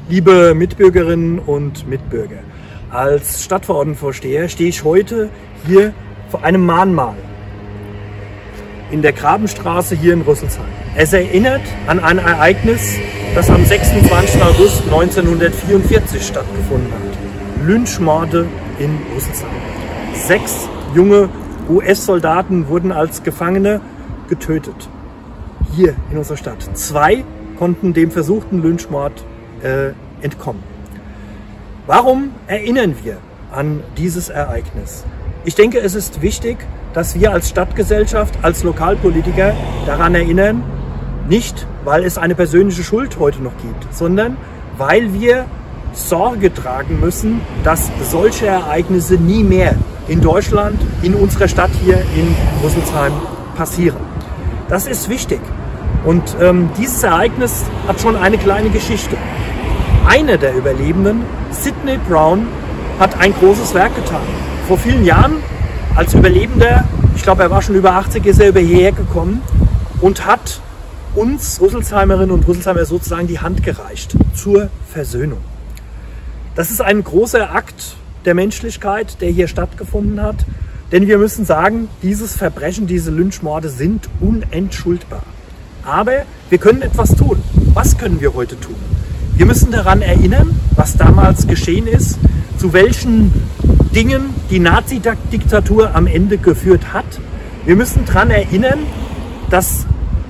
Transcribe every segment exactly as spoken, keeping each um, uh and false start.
Liebe Mitbürgerinnen und Mitbürger, als Stadtverordnetenvorsteher stehe ich heute hier vor einem Mahnmal in der Grabenstraße hier in Rüsselsheim. Es erinnert an ein Ereignis, das am sechsundzwanzigsten August neunzehnhundertvierundvierzig stattgefunden hat. Lynchmorde in Rüsselsheim. Sechs junge U S-Soldaten wurden als Gefangene getötet. Hier in unserer Stadt. Zwei konnten dem versuchten Lynchmord äh, entkommen. Warum erinnern wir an dieses Ereignis? Ich denke, es ist wichtig, dass wir als Stadtgesellschaft, als Lokalpolitiker daran erinnern, nicht weil es eine persönliche Schuld heute noch gibt, sondern weil wir Sorge tragen müssen, dass solche Ereignisse nie mehr in Deutschland, in unserer Stadt hier in Rüsselsheim passieren. Das ist wichtig. Und ähm, dieses Ereignis hat schon eine kleine Geschichte. Einer der Überlebenden, Sidney Brown, hat ein großes Werk getan. Vor vielen Jahren als Überlebender, ich glaube er war schon über achtzig, ist er über hierher gekommen und hat uns Rüsselsheimerinnen und Rüsselsheimer sozusagen die Hand gereicht zur Versöhnung. Das ist ein großer Akt der Menschlichkeit, der hier stattgefunden hat. Denn wir müssen sagen, dieses Verbrechen, diese Lynchmorde sind unentschuldbar. Aber wir können etwas tun. Was können wir heute tun? Wir müssen daran erinnern, was damals geschehen ist, zu welchen Dingen die Nazi-Diktatur am Ende geführt hat. Wir müssen daran erinnern, dass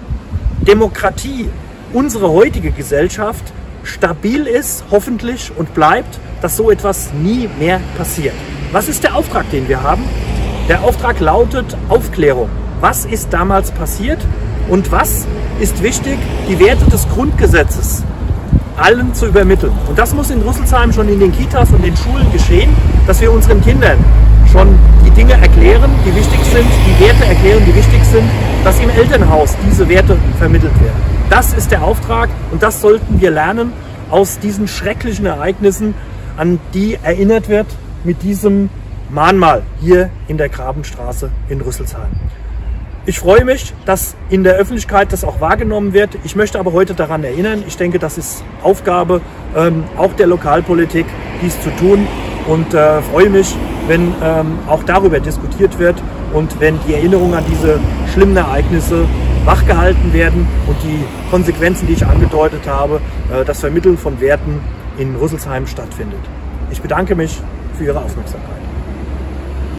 Demokratie, unsere heutige Gesellschaft, stabil ist, hoffentlich, und bleibt, dass so etwas nie mehr passiert. Was ist der Auftrag, den wir haben? Der Auftrag lautet Aufklärung. Was ist damals passiert und was ist wichtig, die Werte des Grundgesetzes allen zu übermitteln. Und das muss in Rüsselsheim schon in den Kitas und den Schulen geschehen, dass wir unseren Kindern schon die Dinge erklären, die wichtig sind, die Werte erklären, die wichtig sind, dass im Elternhaus diese Werte vermittelt werden. Das ist der Auftrag und das sollten wir lernen aus diesen schrecklichen Ereignissen, an die erinnert wird mit diesem Mahnmal hier in der Grabenstraße in Rüsselsheim. Ich freue mich, dass in der Öffentlichkeit das auch wahrgenommen wird. Ich möchte aber heute daran erinnern, ich denke, das ist Aufgabe ähm, auch der Lokalpolitik, dies zu tun, und äh, freue mich, wenn ähm, auch darüber diskutiert wird und wenn die Erinnerungen an diese schlimmen Ereignisse wachgehalten werden und die Konsequenzen, die ich angedeutet habe, äh, das Vermitteln von Werten in Rüsselsheim stattfindet. Ich bedanke mich für Ihre Aufmerksamkeit.